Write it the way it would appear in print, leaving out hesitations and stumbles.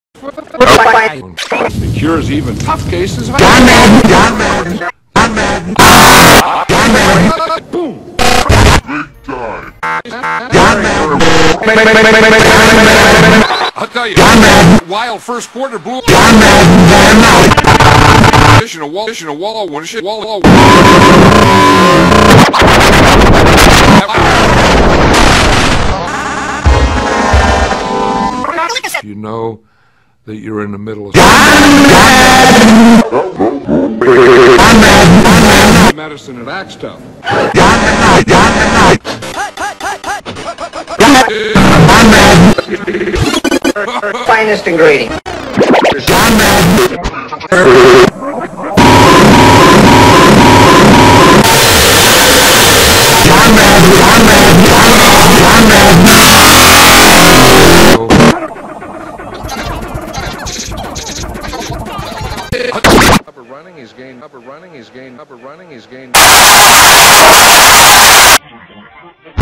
It cures even tough cases. Boom. I'll tell you, wild first quarter blew. Fishing a wall, one shit, wall. You know that you're in the middle of medicine and axe stuff. Finest ingredient. Upper running is gained.